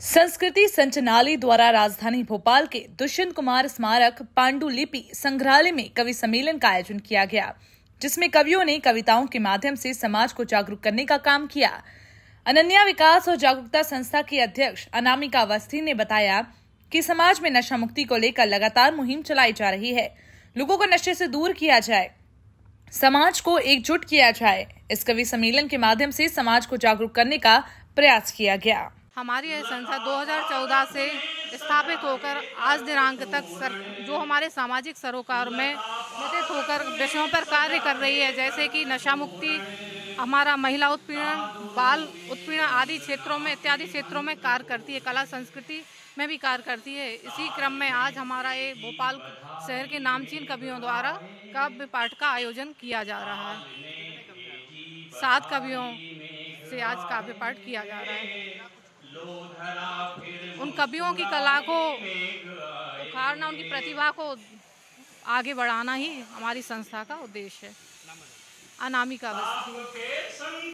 संस्कृति संचालनालय द्वारा राजधानी भोपाल के दुष्यंत कुमार स्मारक पांडुलिपि संग्रहालय में कवि सम्मेलन का आयोजन किया गया, जिसमें कवियों ने कविताओं के माध्यम से समाज को जागरूक करने का काम किया। अनन्या विकास और जागरूकता संस्था की अध्यक्ष अनामिका अवस्थी ने बताया कि समाज में नशा मुक्ति को लेकर लगातार मुहिम चलाई जा रही है। लोगों को नशे से दूर किया जाए, समाज को एकजुट किया जाए। इस कवि सम्मेलन के माध्यम से समाज को जागरूक करने का प्रयास किया गया। हमारी यह संस्था 2014 से स्थापित होकर आज दिनांक तक जो हमारे सामाजिक सरोकार में व्यतीत होकर विषयों पर कार्य कर रही है, जैसे कि नशा मुक्ति, हमारा महिला उत्पीड़न, बाल उत्पीड़न आदि क्षेत्रों में इत्यादि क्षेत्रों में कार्य करती है। कला संस्कृति में भी कार्य करती है। इसी क्रम में आज हमारा ये भोपाल शहर के नामचीन कवियों द्वारा काव्य पाठ का आयोजन किया जा रहा है। 7 कवियों से आज काव्य पाठ किया जा रहा है। उन कवियों की कला को उखाड़ना, उनकी प्रतिभा को आगे बढ़ाना ही हमारी संस्था का उद्देश्य है। अनामिका अवस्थी।